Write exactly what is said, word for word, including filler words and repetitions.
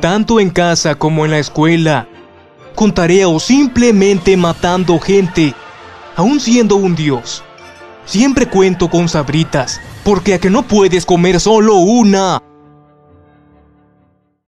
tanto en casa como en la escuela, con tarea o simplemente matando gente, aún siendo un dios. Siempre cuento con sabritas, porque a que no puedes comer solo una.